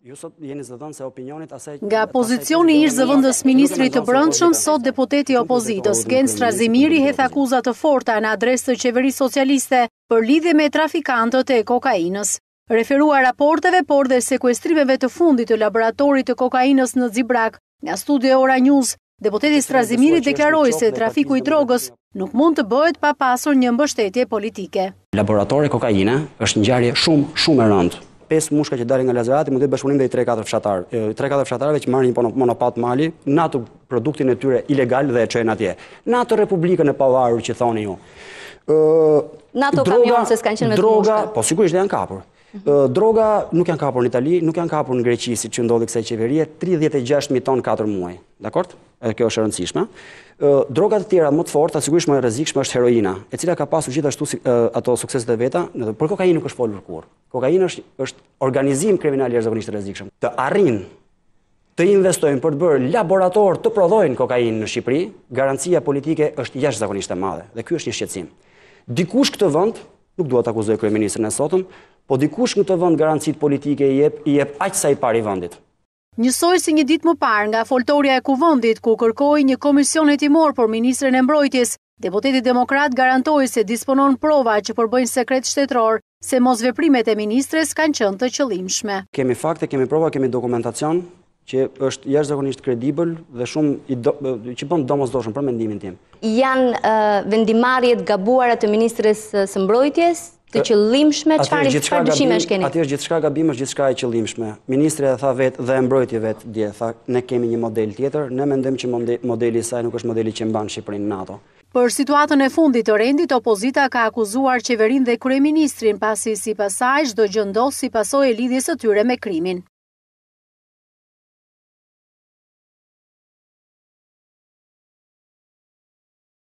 Nga pozicioni i zëvendës ministrit të Brendshëm, sot deputeti i opozitës Gen Strazimiri hedh akuza të forta në adresë të qeverisë socialiste për lidhje me trafikantët e kokainës. Referuar raporteve, por dhe sekuestrimeve të fundit të laboratorit të kokainës në Xibrak, nga studio Ora News, deputeti Strazimiri deklaroi se trafiku i drogës nuk mund të bëhet pa pasur një mbështetje politike. Laboratori kokaine është ngjarje shumë e rëndë. 5 mushka që dalin nga Lazerati mund të bashkëpunim dhe i 3-4 fshatarë. 3-4 fshatarëve që marrin një monopat mali, në atë produktin e tyre ilegal dhe e çojnë atje. Në atë Republikën e pavarur që thoni ju. Në ato kamionë se s'kanë qenë me droga, po sigurisht janë kapur. Droga nuk janë kapur në Itali, nuk janë kapur në Greqi si që ndodhi kësaj qeverie, 36.000 ton 4 muaj. Dakord? Edhe kjo është e rëndësishme. Drogat të tjera më të forta, sigurisht më e rrezikshme është heroina, e cila ka pasur gjithashtu ato sukseset e veta, por kokainë nuk është folur kurrë. Kokainë është organizim kriminal jashtëzakonisht i rrezikshëm. Të arrin të investojnë për të bërë laborator të prodhojnë kokainë në Shqipëri, garancia politike është jashtëzakonisht e madhe dhe ky është një shqetësim. Dikush këtë vend, nuk dua të akuzoj kryeministrin e sotëm, po dikush në këtë vend garancitë politike i jep aq sa i pari vendit. Njësoj si një ditë më parë nga foltorja e Kuvendit, ku kërkoi një komision hetimor për ministrin e mbrojtjes, deputeti demokrat garantoi se disponon prova që përbëjnë sekret shtetëror se mosveprimet e ministres kanë qenë të qëllimshme. Kemi fakte, kemi prova, kemi dokumentacion që është jashtëzakonisht kredibël dhe shumë që bën domosdoshëm për mendimin tim. Janë vendimarrjet gabuara të ministres së mbrojtjes? Të qëllimshme, çfarë dyshime keni? Aty është gjithçka gabim, është gjithçka e qëllimshme. Ministri e tha vetë dhe e mbrojtje vetë dje, tha ne kemi një model tjetër, ne mendojmë që modeli i saj nuk është modeli që mban Shqipërinë në NATO. Për situatën e fundit të rendit, opozita ka akuzuar qeverinë dhe kryeministrin pasi sipas saj çdo gjë ndos si pasojë e lidhjes së tyre me krimin.